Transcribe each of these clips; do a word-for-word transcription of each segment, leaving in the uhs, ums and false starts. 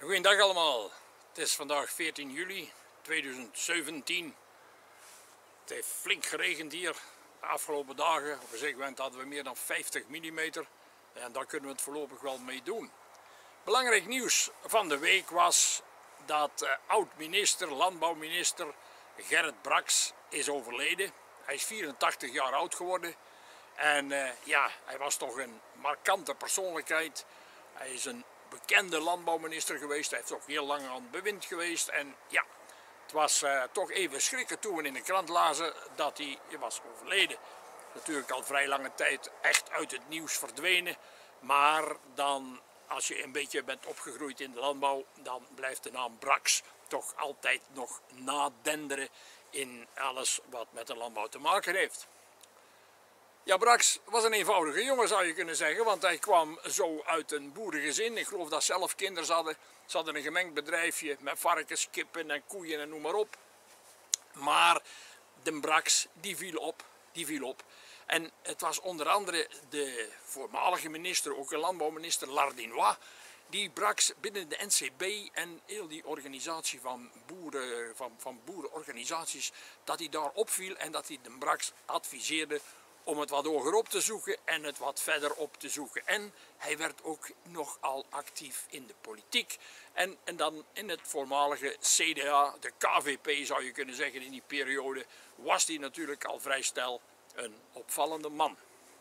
Goedendag allemaal. Het is vandaag veertien juli tweeduizend zeventien. Het heeft flink geregend hier de afgelopen dagen. Op een zeker moment hadden we meer dan vijftig millimeter. En daar kunnen we het voorlopig wel mee doen. Belangrijk nieuws van de week was dat uh, oud-minister, landbouwminister Gerrit Brax is overleden. Hij is vierentachtig jaar oud geworden. En uh, ja, hij was toch een markante persoonlijkheid. Hij is een bekende landbouwminister geweest. Hij heeft ook heel lang aan het bewind geweest. En ja, het was uh, toch even schrikken toen we in de krant lazen dat hij was overleden. Natuurlijk al vrij lange tijd echt uit het nieuws verdwenen. Maar dan, als je een beetje bent opgegroeid in de landbouw, dan blijft de naam Brax toch altijd nog nadenderen in alles wat met de landbouw te maken heeft. Ja, Brax was een eenvoudige jongen, zou je kunnen zeggen, want hij kwam zo uit een boerengezin. Ik geloof dat zelf kinderen hadden. Ze hadden een gemengd bedrijfje met varkens, kippen en koeien en noem maar op. Maar de Brax, die viel op, die viel op. En het was onder andere de voormalige minister, ook een landbouwminister, Lardinois, die Brax binnen de N C B en heel die organisatie van, boeren, van, van boerenorganisaties, dat hij daar opviel en dat hij de Brax adviseerde om het wat hoger op te zoeken en het wat verder op te zoeken. En hij werd ook nogal actief in de politiek. En, en dan in het voormalige C D A, de K V P zou je kunnen zeggen, in die periode was hij natuurlijk al vrij snel een opvallende man.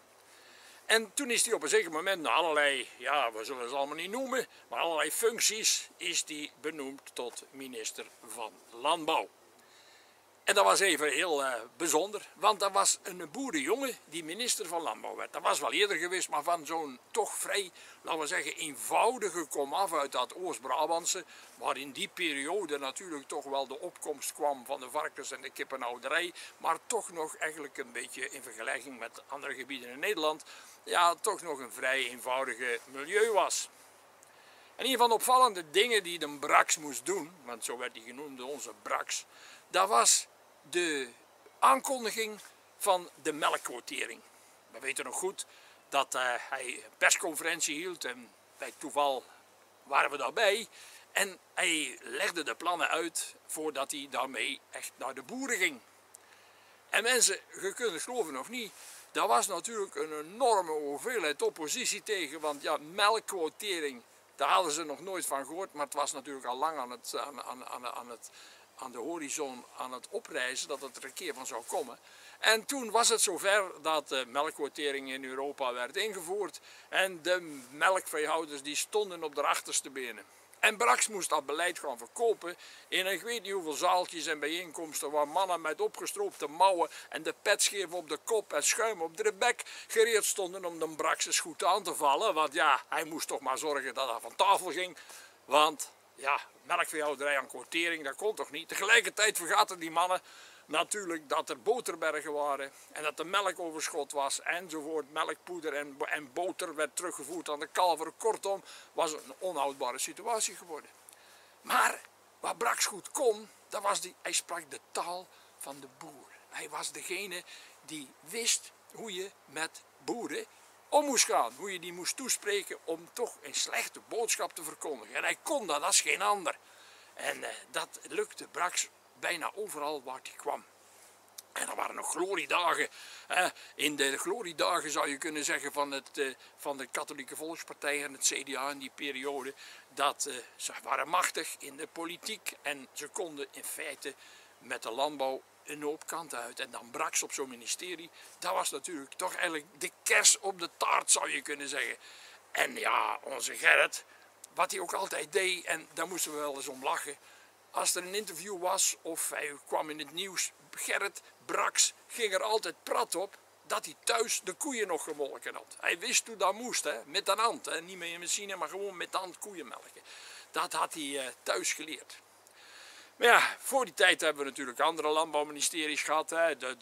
En toen is hij op een zeker moment naar allerlei, ja, we zullen ze allemaal niet noemen, maar allerlei functies is hij benoemd tot minister van Landbouw. En dat was even heel uh, bijzonder, want dat was een boerenjongen die minister van Landbouw werd. Dat was wel eerder geweest, maar van zo'n toch vrij, laten we zeggen, eenvoudige komaf uit dat Oost-Brabantse, waar in die periode natuurlijk toch wel de opkomst kwam van de varkens- en de kippenhouderij, maar toch nog eigenlijk een beetje in vergelijking met andere gebieden in Nederland, ja, toch nog een vrij eenvoudige milieu was. En een van de opvallende dingen die de Brax moest doen, want zo werd hij genoemd, onze Brax, dat was de aankondiging van de melkquotering. We weten nog goed dat uh, hij een persconferentie hield en bij toeval waren we daarbij. En hij legde de plannen uit voordat hij daarmee echt naar de boeren ging. En mensen, je kunt het geloven of niet, daar was natuurlijk een enorme hoeveelheid oppositie tegen, want ja, melkquotering, daar hadden ze nog nooit van gehoord, maar het was natuurlijk al lang aan, het, aan, aan, aan, aan, het, aan de horizon aan het oprijzen dat het er een keer van zou komen. En toen was het zover dat de melkquotering in Europa werd ingevoerd en de melkveehouders die stonden op de achterste benen. En Brax moest dat beleid gaan verkopen in ik weet niet hoeveel zaaltjes en bijeenkomsten waar mannen met opgestroopte mouwen en de petscheef op de kop en schuim op de bek gereed stonden om de Brax eens goed aan te vallen. Want ja, hij moest toch maar zorgen dat dat van tafel ging. Want ja, melkveehouderij aan quotering, dat kon toch niet. Tegelijkertijd vergaten die mannen natuurlijk dat er boterbergen waren en dat er melkoverschot was enzovoort. Melkpoeder en, en boter werd teruggevoerd aan de kalveren. Kortom, was het een onhoudbare situatie geworden. Maar wat Brax goed kon, dat was die, hij sprak de taal van de boer. Hij was degene die wist hoe je met boeren om moest gaan. Hoe je die moest toespreken om toch een slechte boodschap te verkondigen. En hij kon dat als geen ander. En eh, dat lukte Brax bijna overal waar hij kwam. En er waren nog gloriedagen. Eh, in de gloriedagen zou je kunnen zeggen van, het, eh, van de Katholieke Volkspartij en het C D A in die periode. Dat eh, ze waren machtig in de politiek en ze konden in feite met de landbouw een hoop kanten uit. En dan Brax op zo'n ministerie, dat was natuurlijk toch eigenlijk de kers op de taart zou je kunnen zeggen. En ja, onze Gerrit, wat hij ook altijd deed, en daar moesten we wel eens om lachen. Als er een interview was of hij kwam in het nieuws, Gerrit Brax ging er altijd prat op dat hij thuis de koeien nog gemolken had. Hij wist hoe dat moest, hè? Met de hand, hè? Niet met een machine, maar gewoon met de hand koeien melken. Dat had hij uh, thuis geleerd. Maar ja, voor die tijd hebben we natuurlijk andere landbouwministeries gehad, hè? De,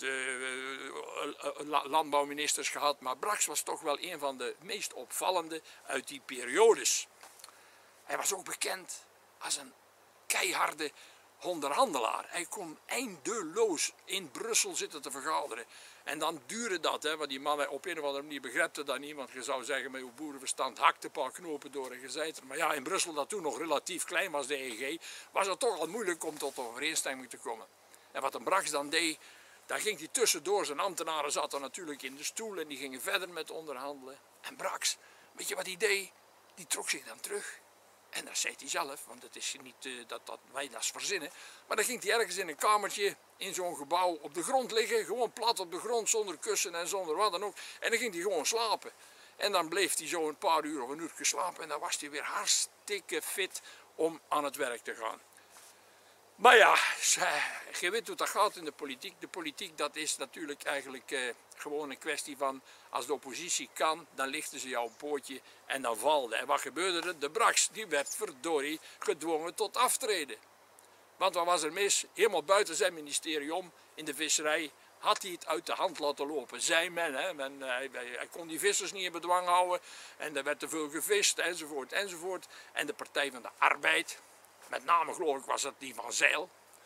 de uh, uh, landbouwministers gehad, maar Brax was toch wel een van de meest opvallende uit die periodes. Hij was ook bekend als een keiharde onderhandelaar. Hij kon eindeloos in Brussel zitten te vergaderen. En dan duurde dat, hè, want die mannen op een of andere manier begrijpte dat niet. Want je zou zeggen met uw boerenverstand hakte een paar knopen door en je zei het. Maar ja, in Brussel, dat toen nog relatief klein was, de E G, was het toch al moeilijk om tot overeenstemming te komen. En wat een Brax dan deed, daar ging hij tussendoor. Zijn ambtenaren zaten natuurlijk in de stoel en die gingen verder met onderhandelen. En Brax, weet je wat hij deed? Die trok zich dan terug. En dat zei hij zelf, want het is niet uh, dat, dat wij dat verzinnen. Maar dan ging hij ergens in een kamertje in zo'n gebouw op de grond liggen. Gewoon plat op de grond, zonder kussen en zonder wat dan ook. En dan ging hij gewoon slapen. En dan bleef hij zo een paar uur of een uur slapen. En dan was hij weer hartstikke fit om aan het werk te gaan. Maar ja, je weet hoe dat gaat in de politiek. De politiek, dat is natuurlijk eigenlijk eh, gewoon een kwestie van, als de oppositie kan, dan lichten ze jou een pootje en dan valde. En wat gebeurde er? De Brax, die werd verdorie gedwongen tot aftreden. Want wat was er mis? Helemaal buiten zijn ministerie om, in de visserij, had hij het uit de hand laten lopen. Zei men, hè? men hij, hij kon die vissers niet in bedwang houden en er werd te veel gevist, enzovoort, enzovoort. En de Partij van de Arbeid, met name geloof ik was dat die van Zeil,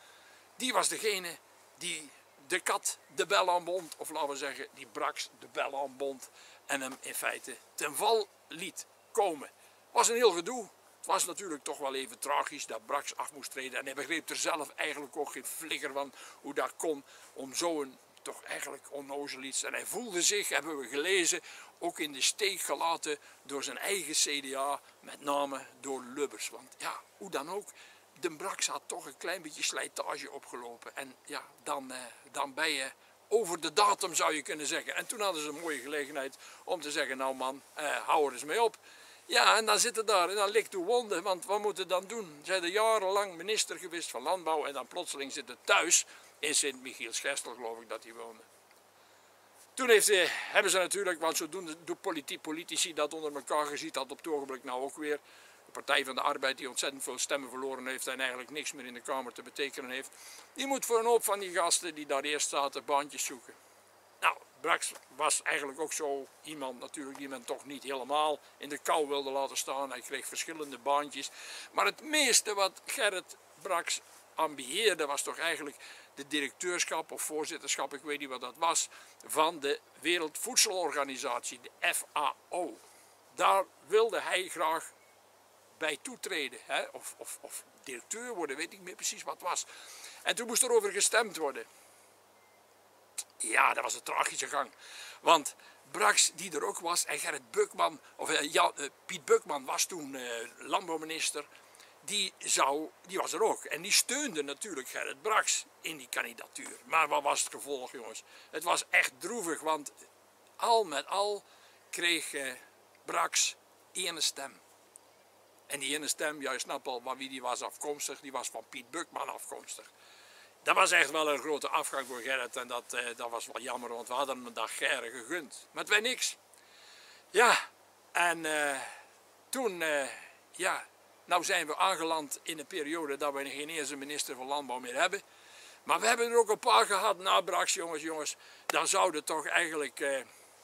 die was degene die de kat de bel aanbond, of laten we zeggen, die Brax de bel aanbond en hem in feite ten val liet komen. Het was een heel gedoe. Het was natuurlijk toch wel even tragisch dat Brax af moest treden en hij begreep er zelf eigenlijk ook geen flikker van hoe dat kon om zo'n toch eigenlijk onnozel iets. En hij voelde zich, hebben we gelezen, ook in de steek gelaten door zijn eigen C D A, met name door Lubbers. Want ja, hoe dan ook, de Brax had toch een klein beetje slijtage opgelopen. En ja, dan, eh, dan ben je over de datum, zou je kunnen zeggen. En toen hadden ze een mooie gelegenheid om te zeggen, nou man, eh, hou er eens mee op. Ja, en dan zitten daar en dan ligt de wonde, want wat moeten dan doen? Ze zijn jarenlang minister geweest van Landbouw en dan plotseling zitten thuis in Sint-Michiels-Gestel, geloof ik dat hij woonde. Toen heeft, eh, hebben ze natuurlijk, want zo doen de politici, politici dat onder elkaar, je ziet dat op het ogenblik nou ook weer. De Partij van de Arbeid die ontzettend veel stemmen verloren heeft en eigenlijk niks meer in de Kamer te betekenen heeft. Die moet voor een hoop van die gasten die daar eerst zaten baantjes zoeken. Nou, Brax was eigenlijk ook zo iemand natuurlijk die men toch niet helemaal in de kou wilde laten staan. Hij kreeg verschillende baantjes. Maar het meeste wat Gerrit Brax ambieerde was toch eigenlijk de directeurschap of voorzitterschap, ik weet niet wat dat was, van de Wereldvoedselorganisatie, de F A O. Daar wilde hij graag bij toetreden, hè? Of, of, of directeur worden, weet ik niet meer precies wat het was. En toen moest er over gestemd worden. Ja, dat was een tragische gang. Want Brax, die er ook was, en Gerrit Bukman, of uh, ja, uh, Piet Bukman was toen uh, landbouwminister, die, zou, die was er ook. En die steunde natuurlijk Gerrit Brax in die kandidatuur. Maar wat was het gevolg, jongens? Het was echt droevig, want al met al kreeg uh, Brax één stem. En die ene stem, ja, je snapt al van wie die was afkomstig, die was van Piet Bukman afkomstig. Dat was echt wel een grote afgang voor Gerrit en dat, eh, dat was wel jammer, want we hadden hem een dag Gerrit gegund. Met wij niks. Ja, en uh, toen, uh, ja, nou zijn we aangeland in een periode dat we geen eens een minister van Landbouw meer hebben. Maar we hebben er ook een paar gehad na Brax, jongens, jongens. Daar zouden toch eigenlijk uh,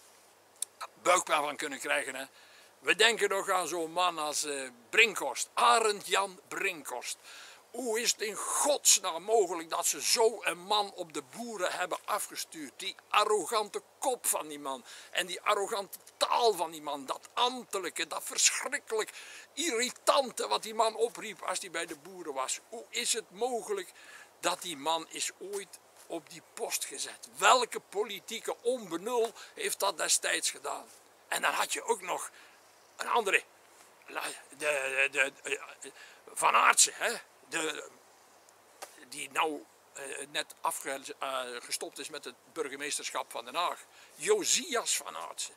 buikpijn van kunnen krijgen, hè. We denken nog aan zo'n man als uh, Brinkhorst, Arend Jan Brinkhorst. Hoe is het in godsnaam mogelijk dat ze zo een man op de boeren hebben afgestuurd? Die arrogante kop van die man en die arrogante taal van die man, dat ambtelijke, dat verschrikkelijk irritante wat die man opriep als hij bij de boeren was. Hoe is het mogelijk dat die man is ooit op die post gezet? Welke politieke onbenul heeft dat destijds gedaan? En dan had je ook nog een andere, de, de, de, de Van Aartsen, hè? De, die nou uh, net afgestopt uh, is met het burgemeesterschap van Den Haag. Josias Van Aartsen.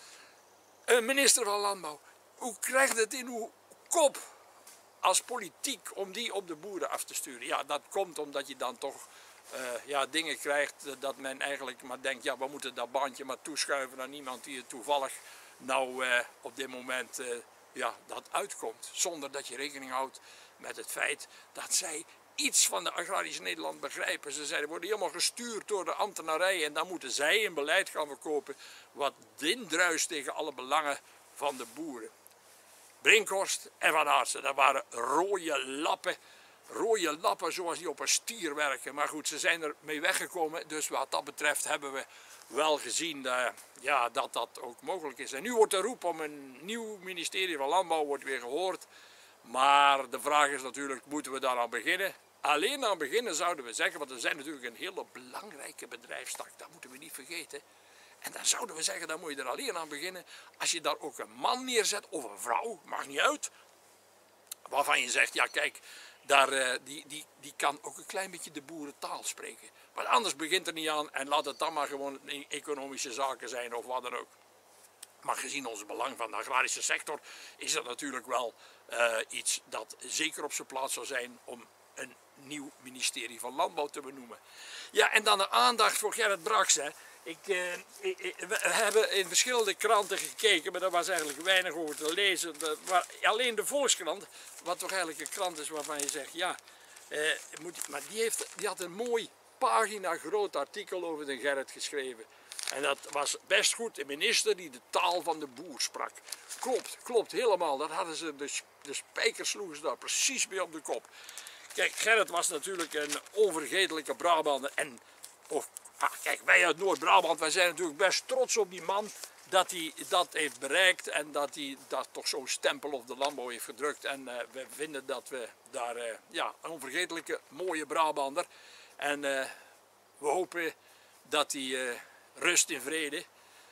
Een minister van Landbouw. Hoe krijgt het in uw kop als politiek om die op de boeren af te sturen? Ja, dat komt omdat je dan toch uh, ja, dingen krijgt dat men eigenlijk maar denkt, ja, we moeten dat baantje maar toeschuiven aan iemand die het toevallig nou uh, op dit moment uh, ja, dat uitkomt. Zonder dat je rekening houdt met het feit dat zij iets van de agrarische Nederland begrijpen. Ze zeiden, worden helemaal gestuurd door de ambtenarij en dan moeten zij een beleid gaan verkopen wat indruist tegen alle belangen van de boeren. Brinkhorst en Van Aartsen, dat waren rode lappen rode lappen zoals die op een stier werken. Maar goed, ze zijn er mee weggekomen. Dus wat dat betreft hebben we wel gezien uh, ja, dat dat ook mogelijk is. En nu wordt de roep om een nieuw ministerie van Landbouw wordt weer gehoord. Maar de vraag is natuurlijk, moeten we daar aan beginnen? Alleen aan beginnen zouden we zeggen, want we zijn natuurlijk een hele belangrijke bedrijfstak. Dat moeten we niet vergeten. En dan zouden we zeggen, dan moet je er alleen aan beginnen als je daar ook een man neerzet of een vrouw, maakt niet uit. Waarvan je zegt, ja kijk, daar, uh, die, die, die kan ook een klein beetje de boerentaal spreken. Maar anders begint er niet aan en laat het dan maar gewoon economische zaken zijn of wat dan ook. Maar gezien ons belang van de agrarische sector is dat natuurlijk wel uh, iets dat zeker op zijn plaats zou zijn om een nieuw ministerie van Landbouw te benoemen. Ja, en dan de aandacht voor Gerrit Braks. Hè. Ik, uh, ik, we hebben in verschillende kranten gekeken, maar daar was eigenlijk weinig over te lezen. De, waar, alleen de Volkskrant, wat toch eigenlijk een krant is waarvan je zegt, ja, uh, moet, maar die, heeft, die had een mooi pagina groot artikel over de Gerrit geschreven. En dat was best goed, de minister die de taal van de boer sprak. Klopt, klopt helemaal, dat hadden ze, de, de spijkers sloegen ze daar precies mee op de kop. Kijk, Gerrit was natuurlijk een onvergetelijke Brabander en oh, ah, kijk, wij uit Noord-Brabant, wij zijn natuurlijk best trots op die man dat hij dat heeft bereikt en dat hij dat toch zo'n stempel op de landbouw heeft gedrukt. En uh, we vinden dat we daar, uh, ja, een onvergetelijke, mooie Brabander. En uh, we hopen dat hij uh, rust in vrede.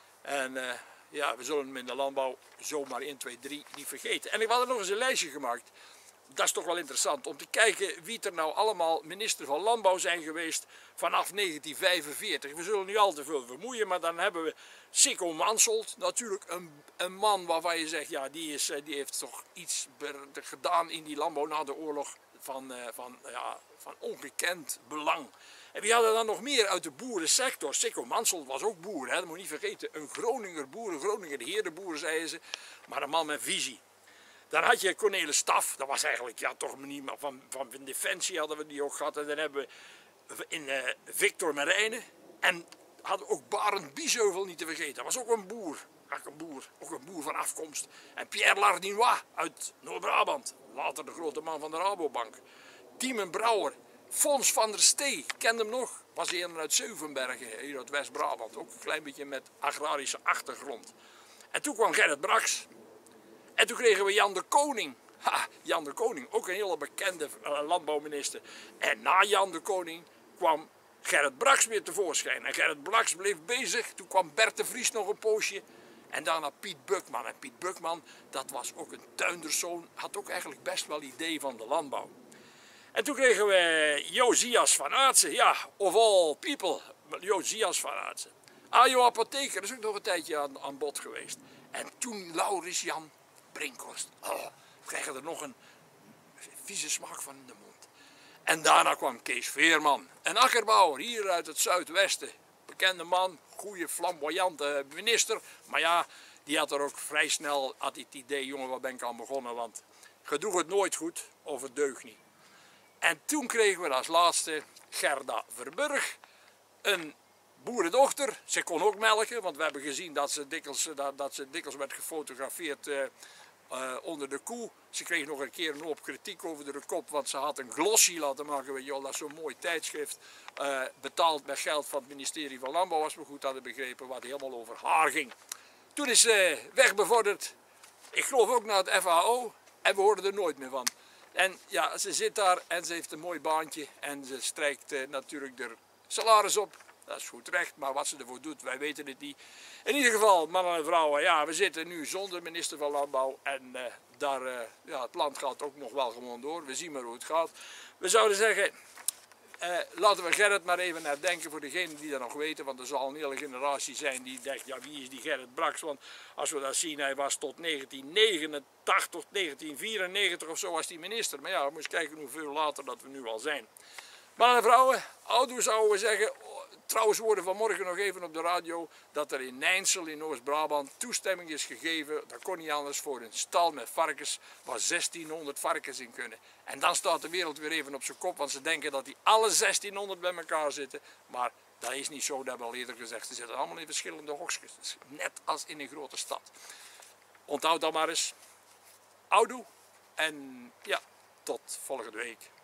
En uh, ja, we zullen hem in de landbouw zomaar één, twee, drie niet vergeten. En ik had er nog eens een lijstje gemaakt. Dat is toch wel interessant om te kijken wie er nou allemaal minister van Landbouw zijn geweest vanaf negentien vijfenveertig. We zullen niet al te veel vermoeien, maar dan hebben we Sikko Mansholt, natuurlijk een, een man waarvan je zegt, ja, die, is, die heeft toch iets gedaan in die landbouw na de oorlog van, van, ja, van ongekend belang. En wie hadden dan nog meer uit de boerensector? Sikko Mansholt was ook boer, hè? Dat moet je niet vergeten. Een Groninger boer, een Groninger herenboer, zeiden ze, maar een man met visie. Dan had je Cornelis Staf, dat was eigenlijk ja, toch niet, maar van, van Defensie hadden we die ook gehad. En dan hebben we in uh, Victor Marijnen en hadden we ook Barend Biesheuvel niet te vergeten. Dat was ook een boer, ook een boer, ook een boer van afkomst. En Pierre Lardinois uit Noord-Brabant, later de grote man van de Rabobank. Diemen Brouwer, Fons van der Stee, kende hem nog, was eerder uit Zeuvenbergen, hier uit West-Brabant. Ook een klein beetje met agrarische achtergrond. En toen kwam Gerrit Braks. En toen kregen we Jan de Koning. Ha, Jan de Koning, ook een hele bekende uh, landbouwminister. En na Jan de Koning kwam Gerrit Braks weer tevoorschijn. En Gerrit Braks bleef bezig. Toen kwam Bert de Vries nog een poosje. En daarna Piet Bukman. En Piet Bukman, dat was ook een tuinderszoon. Had ook eigenlijk best wel idee van de landbouw. En toen kregen we Josias van Aartsen. Ja, of all people. Josias van Aartsen. Ajo Apotheker, dat is ook nog een tijdje aan, aan bod geweest. En toen Laurens Jan Brinkhorst. Oh, we krijgen er nog een vieze smaak van in de mond. En daarna kwam Kees Veerman, een akkerbouwer hier uit het zuidwesten. Bekende man, goede flamboyante minister. Maar ja, die had er ook vrij snel had het idee, jongen, waar ben ik aan begonnen? Want je doet het nooit goed of het deugt niet. En toen kregen we als laatste Gerda Verburg, een boerendochter. Ze kon ook melken, want we hebben gezien dat ze dikwijls, dat, dat ze dikwijls werd gefotografeerd uh, uh, onder de koe. Ze kreeg nog een keer een hoop kritiek over de kop, want ze had een glossy laten maken. Weet je wel, dat is zo'n mooi tijdschrift, uh, betaald met geld van het ministerie van Landbouw, als we goed hadden begrepen, wat helemaal over haar ging. Toen is ze wegbevorderd, ik geloof ook naar het F A O, en we hoorden er nooit meer van. En ja, ze zit daar en ze heeft een mooi baantje en ze strijkt uh, natuurlijk haar salaris op. Dat is goed recht, maar wat ze ervoor doet, wij weten het niet. In ieder geval, mannen en vrouwen, ja, we zitten nu zonder minister van Landbouw. En uh, daar, uh, ja, het land gaat ook nog wel gewoon door. We zien maar hoe het gaat. We zouden zeggen, uh, laten we Gerrit maar even herdenken voor degenen die dat nog weten. Want er zal een hele generatie zijn die denkt, ja, wie is die Gerrit Braks? Want als we dat zien, hij was tot negentien negenentachtig, tot negentien vierennegentig of zo was die minister. Maar ja, we moeten kijken hoeveel later dat we nu al zijn. Mannen en vrouwen, oudoe zouden we zeggen. Trouwens worden vanmorgen nog even op de radio dat er in Nijnsel in Oost-Brabant toestemming is gegeven, dat kon niet anders, voor een stal met varkens waar zestienhonderd varkens in kunnen. En dan staat de wereld weer even op zijn kop, want ze denken dat die alle zestienhonderd bij elkaar zitten. Maar dat is niet zo, dat hebben we al eerder gezegd. Ze zitten allemaal in verschillende hokjes, net als in een grote stad. Onthoud dat maar eens. Oudoe en ja, tot volgende week.